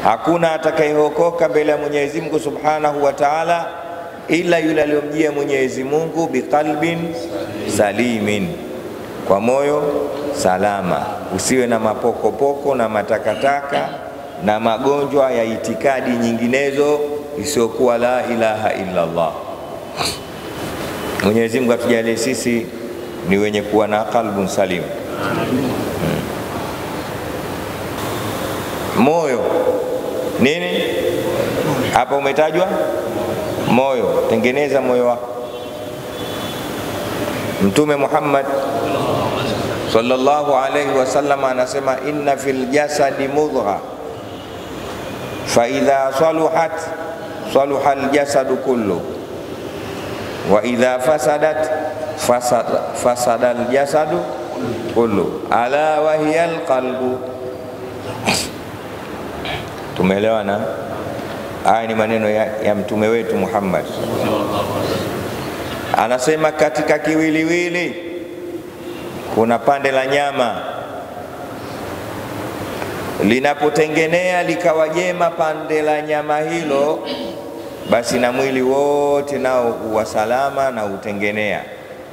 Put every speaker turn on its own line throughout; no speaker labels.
Hakuna atakayeokoka mbele ya Mwenyezi Mungu Subhanahu wa Ta'ala ila yule aliyomjia Mwenyezi Mungu biqalbin salimin, kwa moyo salama, usiwe na mapokopoko na matakataka na magonjwa ya itikadi nyinginezo isiyokuwa la ilaha illa Allah. Mwenyezi Mungu atujalie sisi ni wenye kuwa na qalbun salim. Moyo nini hapa umetajwa? Moyo. Tengeneza moyo wako. Mtume Muhammad sallallahu alayhi wasallam anasema, inna fil jasadi mudgha fa idha saluhat saluha al jasadu kullu wa idha fasadat fasada al jasadu kullu ala wa hiya al qalbu. Tumeelewana? Haya ni maneno ya mtume wetu Muhammad. Anasema katika kiwiliwili kuna pande la nyama, linapotengenea likawa jema pande la nyama hilo, basi na mwili wote nao huwa salama na utengenea.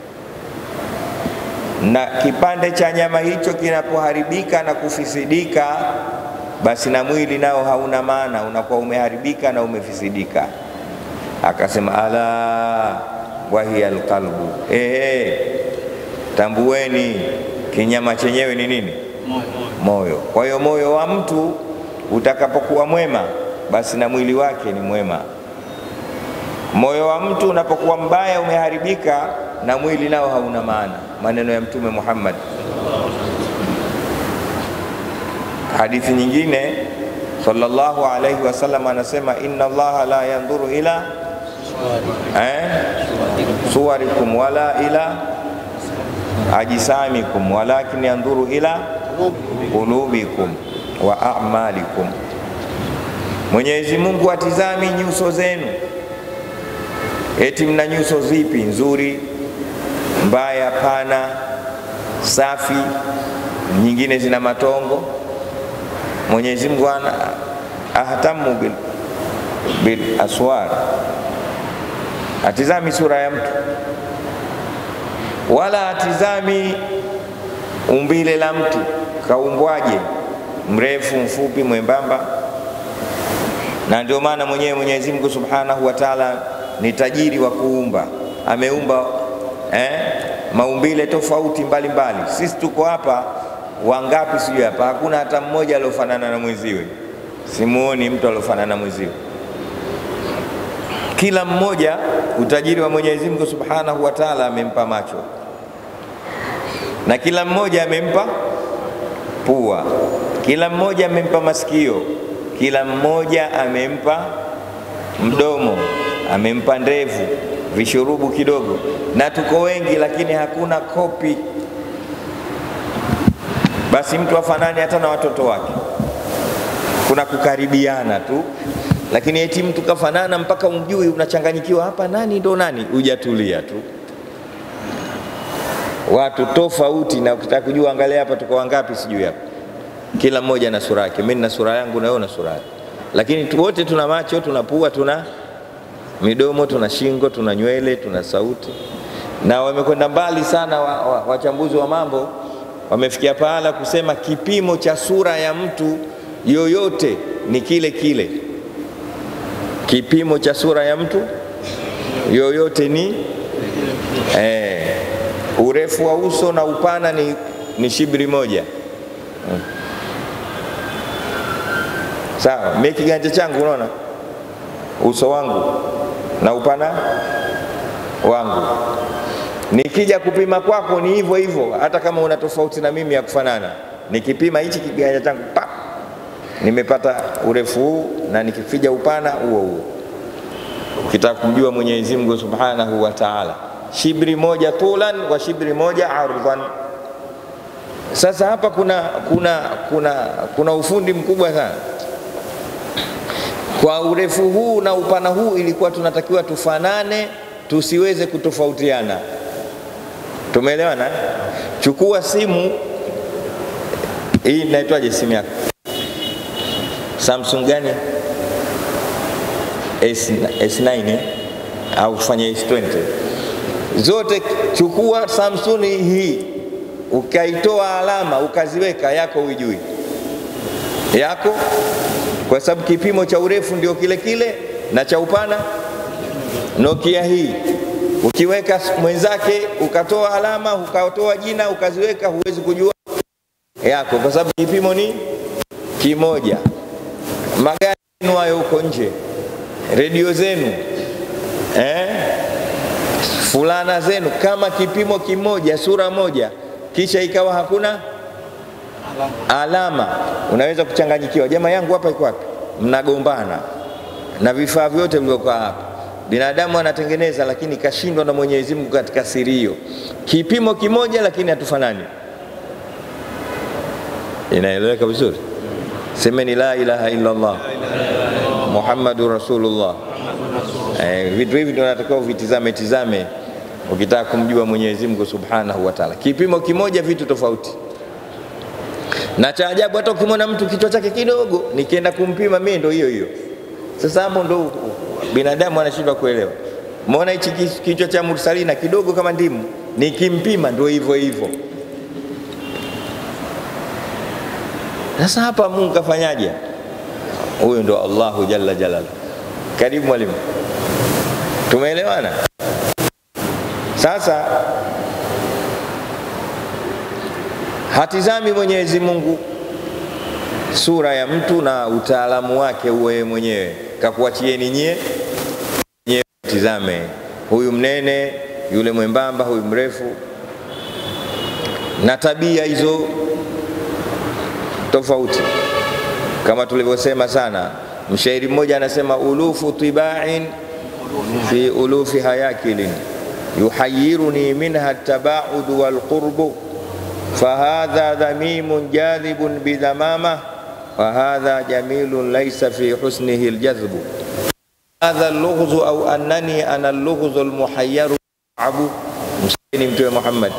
Na kipande cha nyama hicho kinapoharibika na kufisidika, basi na mwili nao hauna maana, unakuwa umeharibika na umefisidika. Akasema ala wa hiya alqalbu, tambueni kinyama chenyewe ni nini? Moyo. Kwa hiyo moyo wa mtu utakapokuwa mwema, basi na mwili wake ni mwema. Moyo wa mtu unapokuwa mbaya, umeharibika, na mwili nao hauna maana. Maneno ya Mtume Muhammad. Hadithi nyingine sallallahu alayhi wasallam anasema, inna Allaha la yanzuru ila suwarikum wala ila ajisamikum walakin yanzuru ila qulubikum wa a'malikum. Mwenyezi Mungu atizami nyuso zenu. Eti mna nyuso zipi? Nzuri, mbaya, pana, safi, nyingine zina matongo. Mwenyezi Mungu ana ahtamu bil aswar, atizami sura ya mtu, wala atizami umbile la mtu, kaumbwaje, mrefu, mfupi, mwembamba. Na ndio maana Mwenyezi Mungu Subhanahu wa Ta'ala ni tajiri wa kuumba. Ameumba maumbile tofauti mbalimbali. Sisi tuko hapa wangapi sijui hapa, hakuna hata mmoja aliofanana na mwenziwe. Simuoni mtu aliofanana na mwenziwe. Kila mmoja, utajiri wa Mwenyezi Mungu Subhanahu wa Ta'ala amempa macho, na kila mmoja amempa pua, kila mmoja amempa masikio, kila mmoja amempa mdomo, amempa ndevu, vishurubu kidogo. Na tuko wengi, lakini hakuna kopi. Basi mtu afanani hata na watoto wake, kuna kukaribiana tu, lakini eti mtu kafanana mpaka umjui, unachanganyikiwa, hapa nani ndo nani? Hujatulia tu. Watu tofauti, na ukitaka kujua angalia hapa tuko wangapi sijui hapa. Kila mmoja na sura yake. Mimi na sura yangu na wewe na sura yako. Lakini wote tuna macho, tuna pua, tuna midomo, tuna shingo, tuna nywele, tuna sauti. Na wamekwenda mbali sana wachambuzi wa mambo, wamefikia pahala kusema kipimo cha sura ya mtu yoyote ni kile kile. Kipimo cha sura ya mtu yoyote ni urefu wa uso na upana ni shibri moja. Sawa, mimi kiganja changu unaona uso wangu na upana wangu, nikija kupima kwako ni hivyo hivyo, hata kama una tofauti na mimi ya kufanana. Nikipima hichi kiganja changu nimepata urefu huu, na nikifija upana huo huo. Ukitaka kumjua Mwenyezi Mungu Subhanahu wa Ta'ala, shibri moja tulan wa shibri moja ardhan. Sasa hapa kuna ufundi mkubwa sana. Kwa urefu huu na upana huu ilikuwa tunatakiwa tufanane, tusiweze kutofautiana. Tumeelewana? Chukua simu hii, inaitwaje simu yako? Samsung gani? S9 au kufanya S20. Zote chukua Samsung hii, ukaitoa alama ukaziweka yako, ujui yako, kwa sababu kipimo cha urefu ndio kile kile na cha upana. Nokia hii ukiweka mwenzake ukatoa alama ukatoa jina ukaziweka, huwezi kujua yako kwa sababu kipimo ni kimoja. Magari yenu hayo huko nje, redio zenu, fulana zenu, kama kipimo kimoja, sura moja, kisha ikawa hakuna alama, unaweza kuchanganyikiwa. Jamaa yangu hapa iko wapi? Mnagombana na vifaa vyote vilivyokuwa hapa. Binadamu anatengeneza, lakini kashindwa na Mwenyezi Mungu katika siri hiyo. Kipimo kimoja lakini hatufanani. Inaeleweka vizuri? Semeni la ilaha illa Allah Muhammadur Rasulullah. Vitu hivi ndio nataka tizame ukitaka kumjua Mwenyezi Mungu Subhanahu wa Ta'ala. Kipimo kimoja, vitu tofauti. Na cha ajabu, hata ukimwona mtu kichwa chake kidogo, nikienda kumpima mimi ndio hiyo. Sasa hapo ndo binadamu anashindwa kuelewa. Muona hichi kichwa cha mursalina kidogo kama ndimu, nikimpima ndio hivyo. Sasa hapa Mungu kafanyaje? Huyo ndo Allahu Jalla Jalal. Karibu mwalimu. Tumeelewana? Sasa hatizami Mwenyezi Mungu sura ya mtu na utaalamu wake uwe mwenyewe. Kakuachieni nyie tizame, huyu mnene, yule mwembamba, huyu mrefu, na tabia hizo tofauti. Kama tulivyosema sana, mshairi mmoja anasema, ulufu tiba'in fi ulufi hayakilin yuhayyiruni minha at-taba'ud wal qurbu fahadha dhamimun jadhibun bidhamama wa hadha jamilun laysa fi husnihi al-jadhbu hadha al-lughzu au annani ana al-lughzu al-muhayyaru abu. Mshairi Mtume Muhammad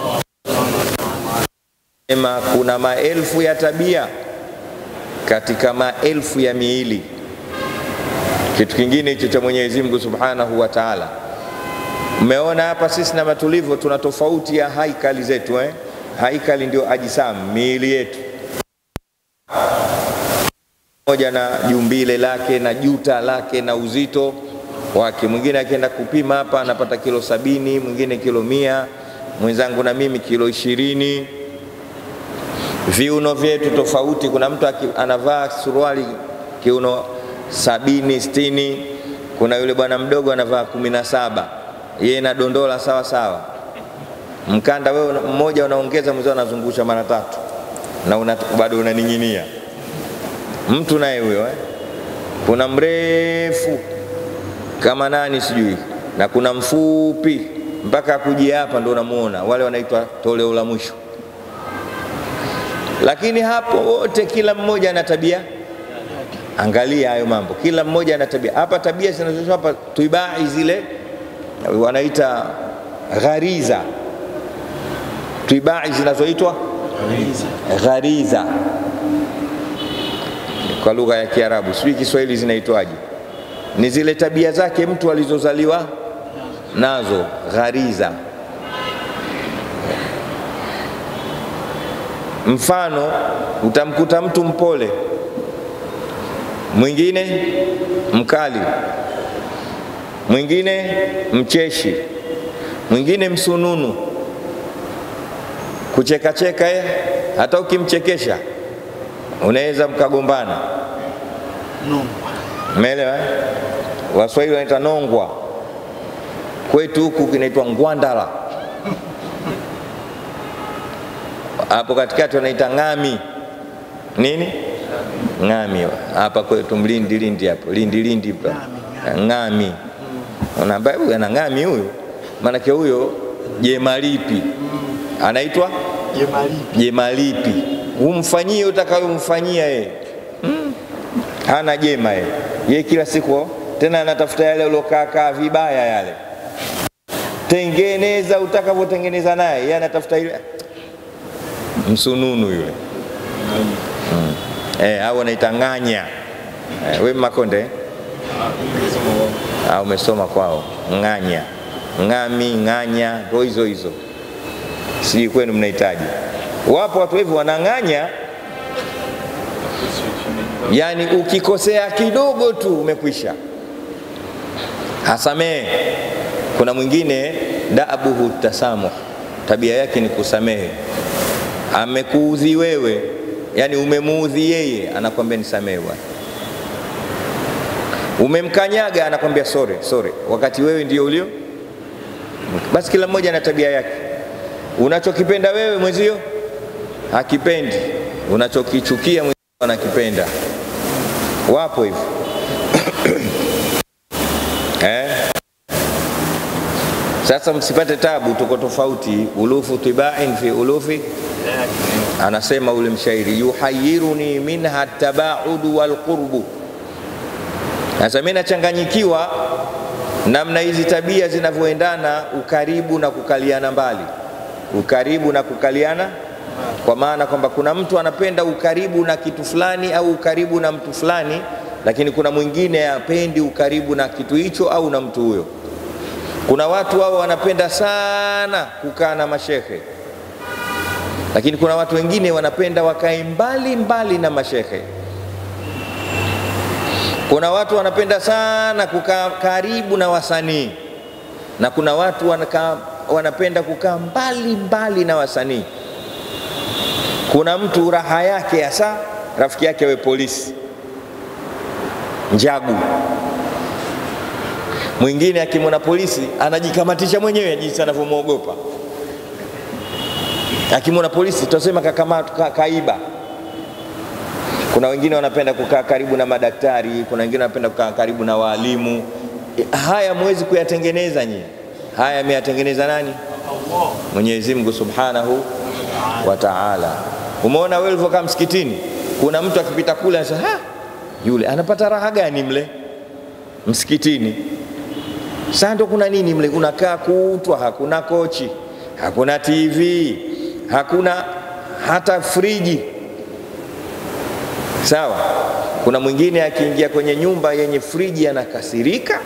sema kuna maelfu ya tabia katika maelfu ya miili. Kitu kingine hicho cha Mwenyezi Mungu Subhanahu wa Ta'ala. Umeona hapa sisi na matulivu tuna tofauti ya haikali zetu. Haikali ndio ajisam, miili yetu, moja na jumbile lake na juta lake na uzito wake. Mwingine akienda kupima hapa anapata kilo 70, mwingine kilo 100, mwenzangu na mimi kilo 20. Viuno vyetu tofauti. Kuna mtu anavaa suruali kiuno 70 60, kuna yule bwana mdogo anavaa 17, yeye na dondola sawa. Mkanda wewe mmoja unaongeza, mzee anazungusha mara 3 na bado unaning'inia. Mtu naye huyo kuna mrefu kama nani sijui, na kuna mfupi mpaka kujia hapa ndio unamuona, wale wanaitwa toleo la mwisho. Lakini hapo wote kila mmoja ana tabia. Angalia hayo mambo, kila mmoja ana tabia. Hapa tabia zinazoitwa hapa tuibai, zile wanaita ghariza. Tuibai zinazoitwa ghariza kwa lugha ya Kiarabu, sijui Kiswahili zinaitwaje. Ni zile tabia zake mtu alizozaliwa nazo, ghariza. Mfano, utamkuta mtu mpole, mwingine mkali, mwingine mcheshi, mwingine msununu, kucheka hata ukimchekesha unaweza mkagombana. Umeelewa? Waswahili wanaita nongwa, kwetu huku kinaitwa ngwandala, hapo katikati wanaita ngami. Nini? Ngami. Hapa kwetu Lindi hapo, Lindi hapo ngami. Unaambia huyu ana ngami huyu, maana kwa huyo jemalipi anaitwa jemalipi. Umfanyie utakayomfanyia yeye, hana jema yeye kila siku tena anatafuta yale ulokaa vibaya yale. Tengeneza utakavyotengeneza naye, yeye anatafuta ile msununu yule. Hao wanaitanganya. Wewe Makonde? Umesoma kwao. Ng'anya, ng'ami, ng'anya, ndo hizo. Si kwenu mnahitaji. Wapo watu hivi wanang'anya. Yani ukikosea kidogo tu umekwisha. Hasamehe. Kuna mwingine da'abuhu tasamuh. Tabia yake ni kusamehe. Amekuudhi wewe, yani umemuudhi yeye, anakwambia nisamehe bwana. Umemkanyaga, anakwambia sorry, wakati wewe ndio ulio. Basi kila mmoja na tabia yake. Unachokipenda wewe mwenzio hakipendi, unachokichukia mwenzio anakipenda. Wapo hivyo. Sasa msipate tabu, tuko tofauti. Ulufu tiba'in fi ulufi. Anasema ule mshairi, yuhayyiruni minha tabaudu wal qurbu. Sasa mimi nachanganyikiwa namna hizi tabia zinavyoendana, ukaribu na kukaliana mbali. Ukaribu na kukaliana, kwa maana kwamba kuna mtu anapenda ukaribu na kitu fulani au ukaribu na mtu fulani, lakini kuna mwingine hapendi ukaribu na kitu hicho au na mtu huyo. Kuna watu wao wanapenda sana kukaa na mashehe, lakini kuna watu wengine wanapenda wakae mbali na mashehe. Kuna watu wanapenda sana kukaa karibu na wasanii, na kuna watu wanapenda kukaa mbali na wasanii. Kuna mtu raha yake hasa rafiki yake we polisi, njagu. Mwingine akimwona polisi anajikamatisha mwenyewe jinsi anavyomwogopa. Akimwona polisi tutasema kaiba. Kuna wengine wanapenda kukaa karibu na madaktari, kuna wengine wanapenda kukaa karibu na walimu. Haya mwezi kuyatengeneza nyinyi. Haya ameyatengeneza nani? Allah. Mwenyezi Mungu Subhanahu wa Ta'ala. Umeona wewe ulivyokaa msikitini, kuna mtu akipita kule anasema, yule anapata raha gani mle msikitini? Sasa ndo kuna nini mle? Unakaa kutwa, hakuna kochi, hakuna TV, hakuna hata friji. Sawa? Kuna mwingine akiingia kwenye nyumba yenye friji anakasirika.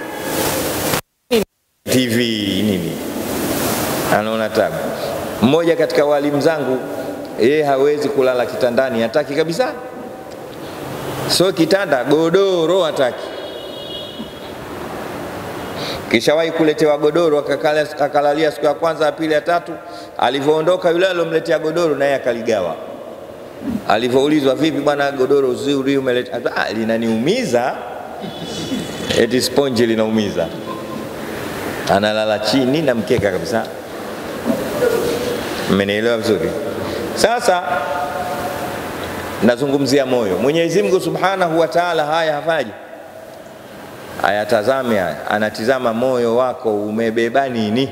TV nini? Anaona tabu. Mmoja katika walimu zangu, yeye hawezi kulala kitandani, hataki kabisa. So kitanda, godoro hataki. Kishawahi kuletewa godoro, akalalia siku ya kwanza, ya pili, ya tatu. Alivyoondoka yule alomletea godoro naye akaligawa. Alivyoulizwa, vipi bwana, godoro zuri umeleta? Linaniumiza. Eti sponge linaumiza. Analala chini na mkeka kabisa. Mmenielewa vizuri? Sasa nazungumzia moyo. Mwenyezi Mungu Subhanahu wa Ta'ala haya hafaji. Ayatazame haya, anatizama moyo wako umebeba nini?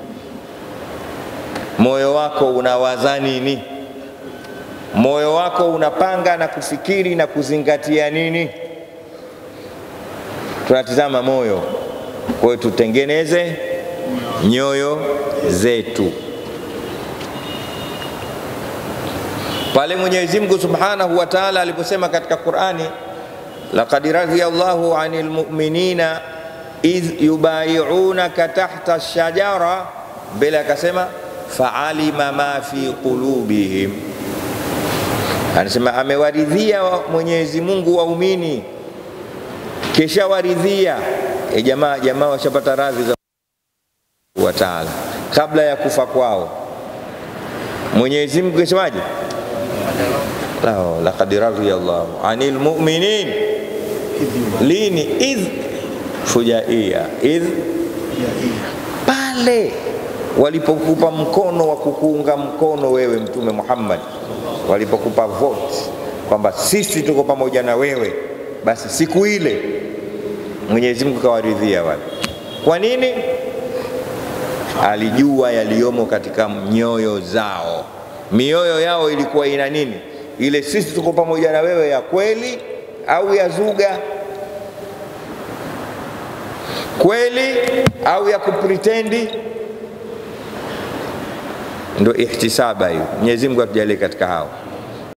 Moyo wako unawaza nini? Moyo wako unapanga na kufikiri na kuzingatia nini? Tunatizama moyo. Kwa hiyo tutengeneze nyoyo zetu. Pale Mwenyezi Mungu Subhanahu wa Ta'ala aliposema katika Qur'ani, laqad radiyallahu 'anil mu'minina idh yubayi'unaka tahta ash-shajara, bila akasema fa'alima ma fi qulubihim. Anasema amewaridhia Mwenyezi Mungu waumini, kisha waridhia jamaa washapata radhi za wa Ta'ala kabla ya kufa kwao. Mwenyezi Mungu kasemaje? Laqad radiyallahu 'anil mu'minin lini idh fujaia idh, pale walipokupa mkono wa kukuunga mkono wewe Mtume Muhammad, walipokupa vote kwamba sisi tuko pamoja na wewe, basi siku ile Mwenyezi Mungu kawaridhia wale. Kwa nini? Alijua yaliomo katika nyoyo zao. Mioyo yao ilikuwa ina nini? Ile sisi tuko pamoja na wewe ya kweli au ya zuga? Kweli au ya kupretendi? Ndio ihtisaba hiyo. Mwenyezi Mungu atujalie katika hao.